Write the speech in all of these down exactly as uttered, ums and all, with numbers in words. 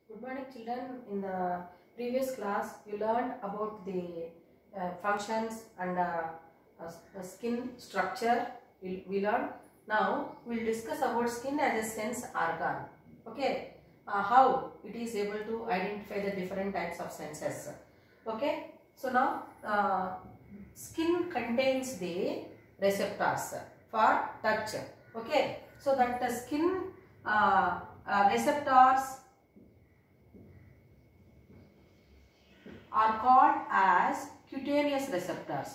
Good morning, children. In the previous class, you learned about the uh, functions and uh, uh, skin structure. We, we learned. Now, we will discuss about skin as a sense organ. Okay, uh, how it is able to identify the different types of senses. Okay, so now uh, skin contains the receptors for touch. Okay, so that the skin uh, uh, receptors are called as cutaneous receptors.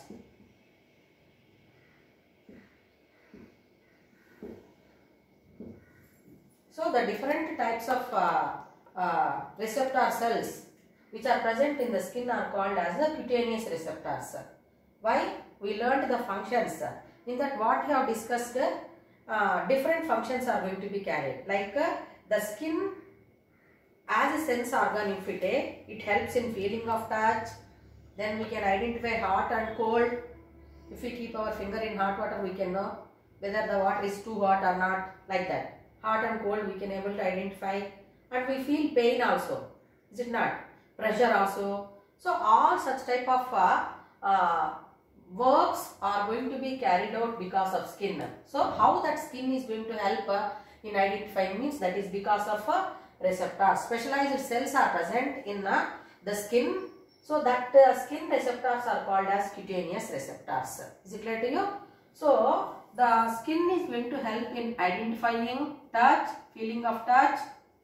So the different types of uh, uh, receptor cells which are present in the skin are called as the cutaneous receptors. Why? We learned the functions. In that what we have discussed, uh, different functions are going to be carried. Like uh, the skin as a sense organ, if we take, it helps in feeling of touch. Then we can identify hot and cold. If we keep our finger in hot water, we can know whether the water is too hot or not, like that. Hot and cold we can able to identify, and we feel pain also, is it not? Pressure also. So all such type of uh, uh, works are going to be carried out because of skin. So how that skin is going to help uh, in identifying means that is because of uh, receptors. Specialized cells are present in uh, the skin. So that uh, skin receptors are called as cutaneous receptors. Is it clear to you? So the skin is going to help in identifying touch, feeling of touch,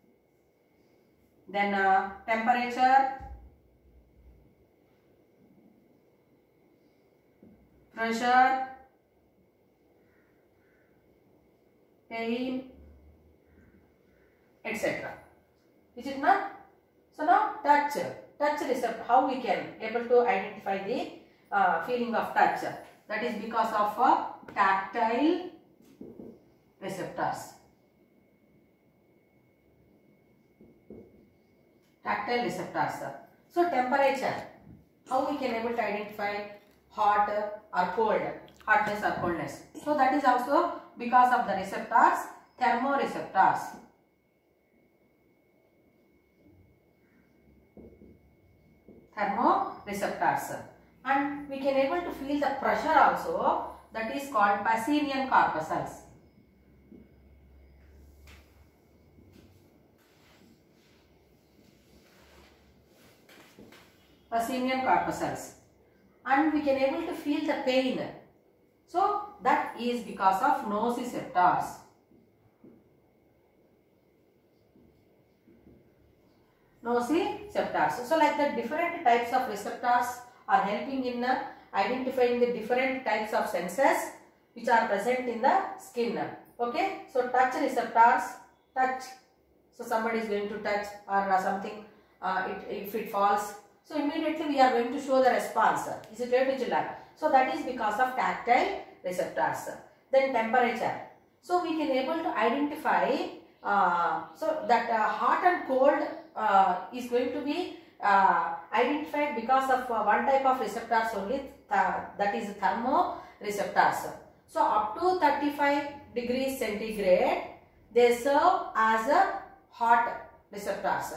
then uh, temperature, pressure, pain, et cetera. Is it not? So now touch, touch receptor, how we can able to identify the uh, feeling of touch? That is because of uh, tactile receptors. Tactile receptors. So temperature, how we can able to identify hot or cold, hotness or coldness. So that is also because of the receptors, thermoreceptors. Thermoreceptors. And we can able to feel the pressure also, that is called Pacinian corpuscles. Pacinian corpuscles. And we can able to feel the pain. So that is because of nociceptors. Nociceptors. So like the different types of receptors are helping in uh, identifying the different types of senses which are present in the skin. Okay. So touch receptors, touch. So somebody is going to touch or uh, something, uh, it, if it falls. So immediately we are going to show the response. Is it clear to children? So that is because of tactile receptors. Then temperature. So we can able to identify, uh, so that uh, hot and cold uh, is going to be uh, identified because of uh, one type of receptors only, th that is thermoreceptors. So up to thirty-five degrees centigrade, they serve as a hot receptors.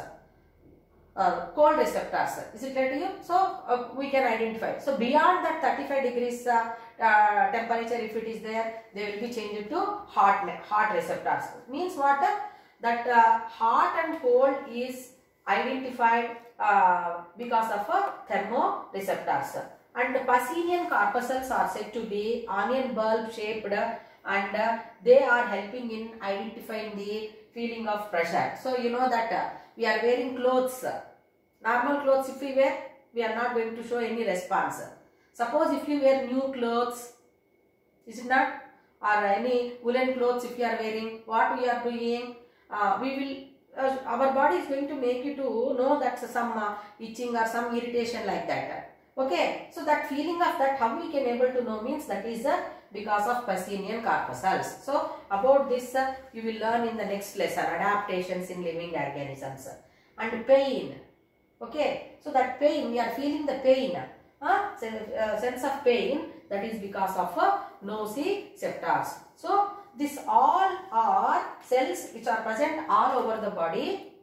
Uh, cold receptors. Is it clear to you? So uh, we can identify. So beyond that thirty-five degrees uh, uh, temperature, if it is there, they will be changed to hot hot receptors. Means what? That uh, hot and cold is identified uh, because of uh, thermoreceptors. And the Pacinian corpuscles are said to be onion bulb shaped, and uh, they are helping in identifying the feeling of pressure. So you know that uh, we are wearing clothes. Normal clothes if we wear, we are not going to show any response. Suppose if you wear new clothes, is it not? Or any woolen clothes if you are wearing, what we are doing? Uh, we will, uh, our body is going to make you to know that some uh, itching or some irritation like that. Okay, so that feeling of that, how we can able to know means that is uh, because of Pacinian corpuscles. So about this uh, you will learn in the next lesson, adaptations in living organisms. And pain. Okay, so that pain, we are feeling the pain, uh, sense of pain, that is because of uh, nociceptors. So These all are cells which are present all over the body.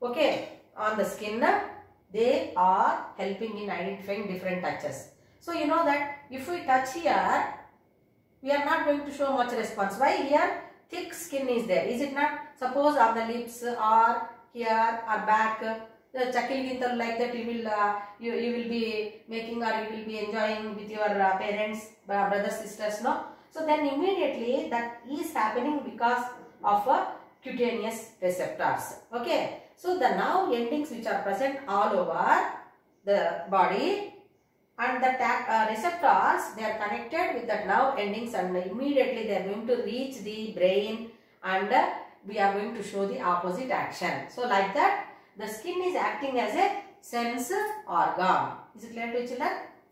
okay, on the skin, they are helping in identifying different touches. So you know that if we touch here, we are not going to show much response. Why? Here thick skin is there, is it not? Suppose on the lips or here or back, the chakil gintal like that you will uh, you, you will be making or you will be enjoying with your uh, parents, uh, brothers, sisters, no? So then immediately that is happening because of uh, cutaneous receptors. Okay. So the nerve endings which are present all over the body, and the uh, receptors, they are connected with the nerve endings, and immediately they are going to reach the brain, and uh, we are going to show the opposite action. So like that, the skin is acting as a sense organ. Is it clear to children?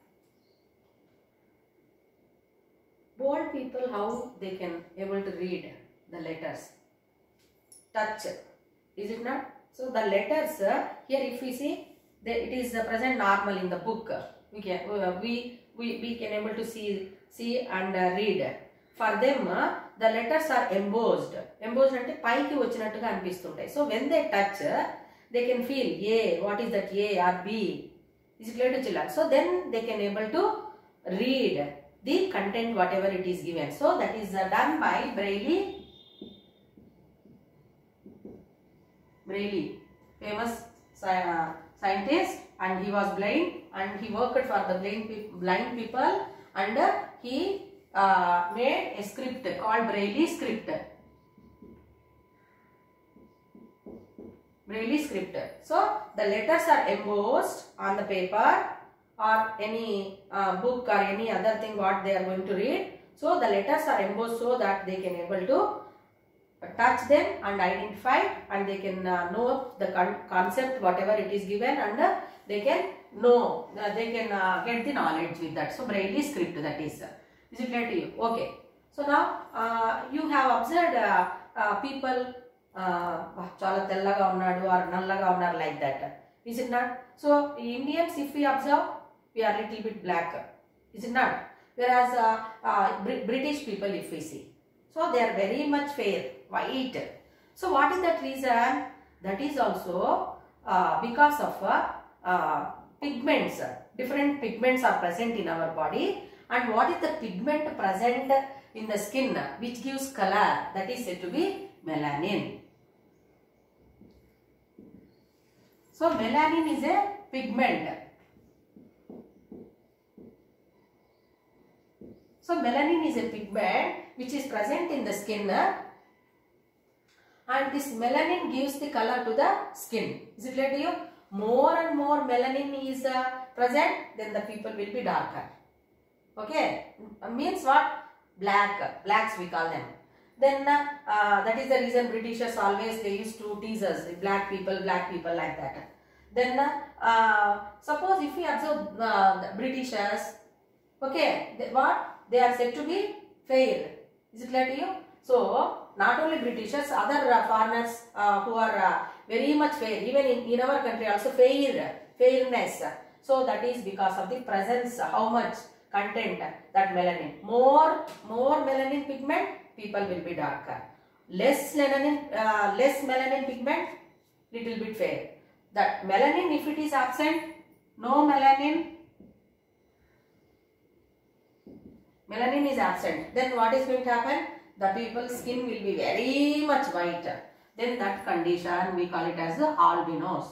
Bold people, how they can able to read the letters? Touch, is it not? So the letters uh, here, if we see, they, it is uh, present normal in the book. We can uh, we, we we can able to see see and uh, read. For them, uh, the letters are embossed. Embossed ante paiki vachinattuga anpistuntayi. So when they touch, uh, they can feel A. What is that A or B? Is it clear to children? So then they can able to read the content whatever it is given. So that is uh, done by Braille. Braille, famous uh, scientist, and he was blind, and he worked for the blind, pe blind people, and uh, he uh, made a script called Braille script. Braille script. So the letters are embossed on the paper or any uh, book or any other thing what they are going to read. So the letters are embossed so that they can able to touch them and identify, and they can uh, know the con concept whatever it is given, and uh, they can know, uh, they can uh, get the knowledge with that. So Braille script, that is. Uh, is it clear to you? Okay. So now uh, you have observed uh, uh, people chala tellaga unnadu or nallaga unnaru like that. Is it not? So Indians, if we observe, we are little bit black. Is it not? Whereas uh, uh, Br British people, if we see, so they are very much fair, white. So what is that reason? That is also uh, because of uh, uh, pigments. Different pigments are present in our body, and what is the pigment present in the skin which gives color? That is said to be melanin. So melanin is a pigment. So melanin is a pigment which is present in the skin, and this melanin gives the color to the skin. Is it clear to you? More and more melanin is uh, present, then the people will be darker. Okay, means what? Black, blacks we call them. Then uh, uh, that is the reason Britishers always they used to tease us, black people, black people, like that. Then uh, uh, suppose if we observe uh, the Britishers, okay, they, what? They are said to be fair. Is it clear to you? So not only Britishers, other uh, foreigners uh, who are uh, very much fair, even in, in our country also fair, fairness. So that is because of the presence, how much content, that melanin. More, more melanin pigment, people will be darker. Less melanin, uh, less melanin pigment, little bit fair. That melanin, if it is absent, no melanin, melanin is absent, then what is going to happen? The people's skin will be very much white. Then that condition we call it as the albinos.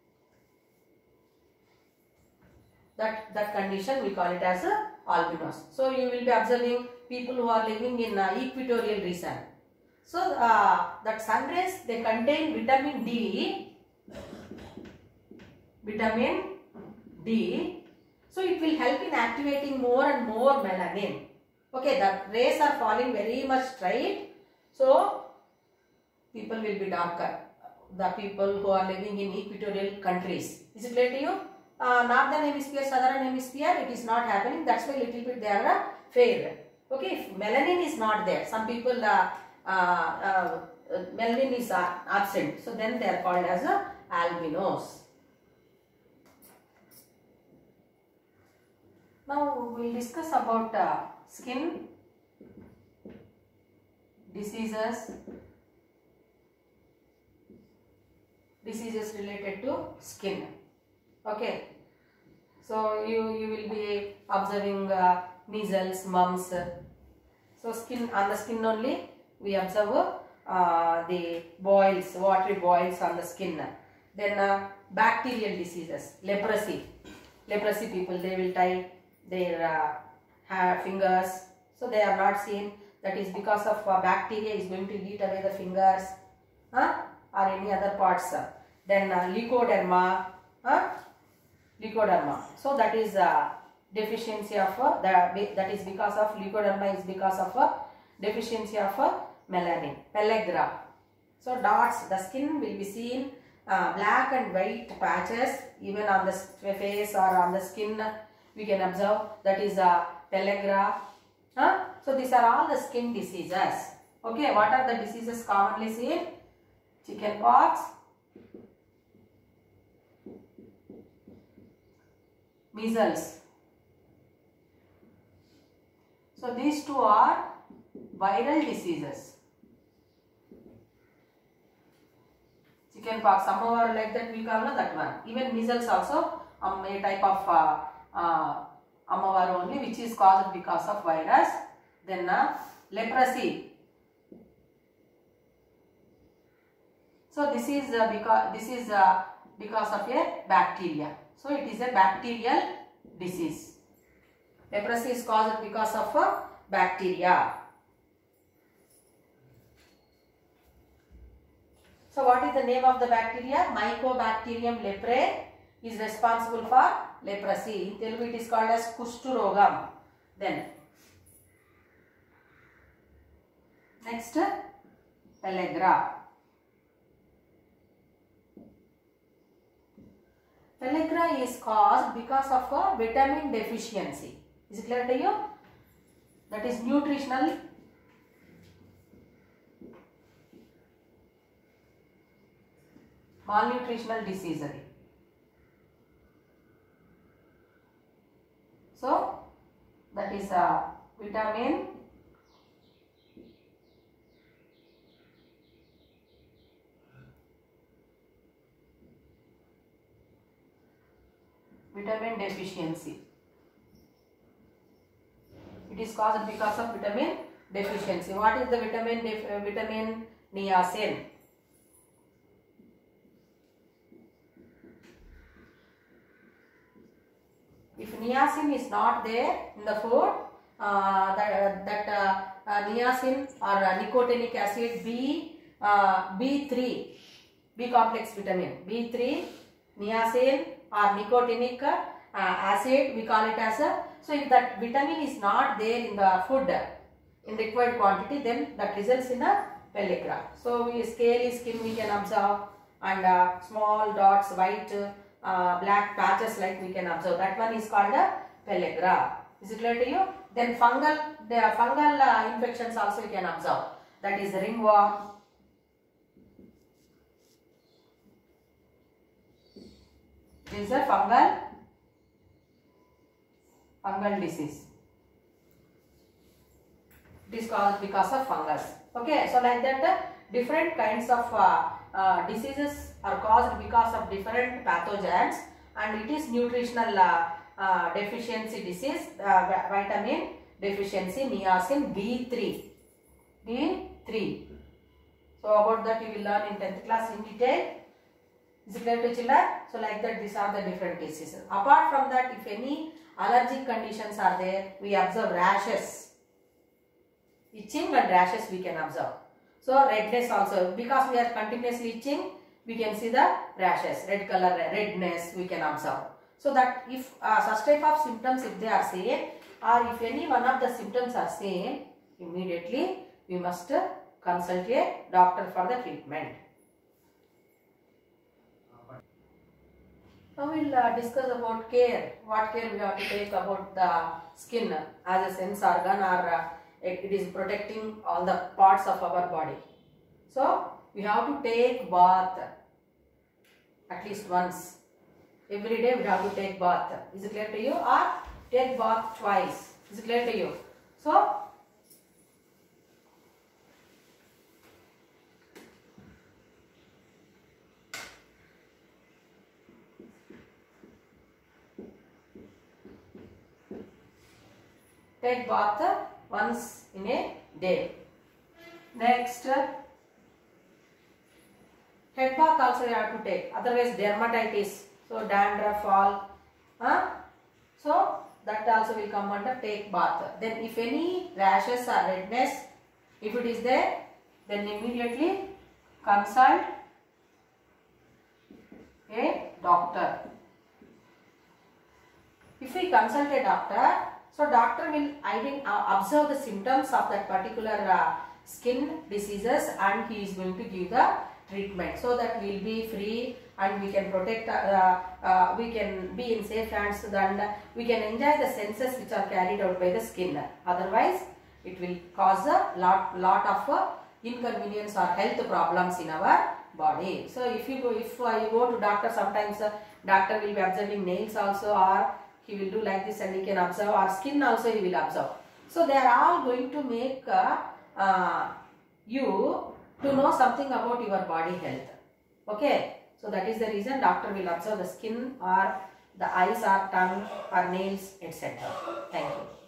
That, that condition we call it as the albinos. So you will be observing people who are living in uh, equatorial region. So uh, that sun rays, they contain vitamin D. Vitamin D. So it will help in activating more and more melanin. Okay, the rays are falling very much straight, so people will be darker. The people who are living in equatorial countries. Is it clear to you? Uh, northern hemisphere, southern hemisphere, it is not happening. That's why little bit they are uh, fair. Okay, if melanin is not there, some people uh, uh, uh, melanin is uh, absent, so then they are called as uh, albinos. Now we will discuss about uh, skin diseases diseases related to skin. Okay. So you, you will be observing uh, measles, mumps. So skin, on the skin only we observe uh, the boils, watery boils on the skin. Then uh, bacterial diseases, leprosy. Leprosy people, they will tie their uh, hair, fingers. So they are not seen. That is because of uh, bacteria is going to eat away the fingers, huh? Or any other parts. Then uh, leukoderma, huh? Leukoderma. So that is uh, deficiency of uh, the, that is because of leukoderma is because of uh, deficiency of uh, melanin. Pellagra. So dots, the skin will be seen uh, black and white patches even on the face or on the skin we can observe, that is uh, pellagra. Huh? So these are all the skin diseases. Okay, what are the diseases commonly seen? Chicken pox, measles. So these two are viral diseases. Chicken pox, some are like that we call that one. Even measles also um, a type of uh, uh, Ammavar only, which is caused because of virus. Then uh, leprosy. So this is uh, because this is uh, because of a bacteria. So it is a bacterial disease. Leprosy is caused because of a bacteria. So what is the name of the bacteria? Mycobacterium leprae is responsible for leprosy. In Telugu it is called as Kushturogam. Then next, pellagra. Pellagra is caused because of a vitamin deficiency. Is it clear to you? That is nutritional malnutritional disease. So that is a vitamin vitamin deficiency. It is caused because of vitamin deficiency. What is the vitamin def uh, vitamin niacin? If niacin is not there in the food, uh, that, that uh, uh, niacin or uh, nicotinic acid B, uh, B three, B complex vitamin, B three, niacin or nicotinic uh, acid, we call it as a, so if that vitamin is not there in the food in required quantity, then that results in a pellagra. So we scaly skin we can observe, and uh, small dots, white, uh, black patches like we can observe. That one is called a pellagra. Is it clear to you? Then fungal, the fungal uh, infections also you can observe. That is ringworm. This is a fungal fungal disease. It is caused because of fungus. Okay, so like that uh, different kinds of uh, uh, diseases are caused because of different pathogens, and it is nutritional uh, uh, deficiency disease, uh, vitamin deficiency, niacin B three. B three. So about that you will learn in tenth class in detail. Is it clear to children? So like that these are the different diseases. Apart from that, if any allergic conditions are there, we observe rashes. Itching and rashes we can observe. So redness also, because we are continuously itching, we can see the rashes, red color, redness we can observe. So that if uh, such type of symptoms if they are seen, or if any one of the symptoms are seen, immediately we must uh, consult a doctor for the treatment. Now we will uh, discuss about care, what care we have to take about the skin as a sense organ, or uh, it is protecting all the parts of our body. So we have to take bath at least once. Every day we have to take bath. Is it clear to you? Or take bath twice. Is it clear to you? So take bath once in a day. Next, head bath also you have to take, otherwise dermatitis, so dandruff all, huh? So that also will come under take bath. Then if any rashes or redness, if it is there, then immediately consult a doctor. If we consult a doctor, so doctor will uh, observe the symptoms of that particular uh, skin diseases, and he is going to give the treatment, so that we will be free and we can protect, uh, uh, we can be in safe hands, and we can enjoy the senses which are carried out by the skin. Otherwise, it will cause a lot, lot of uh, inconvenience or health problems in our body. So if you go, if uh, you go to doctor, sometimes uh, doctor will be observing nails also, or he will do like this and he can observe, or skin also he will observe. So they are all going to make uh, uh, you to know something about your body health. Okay, so that is the reason doctor will observe the skin or the eyes or tongue or nails, et cetera. Thank you.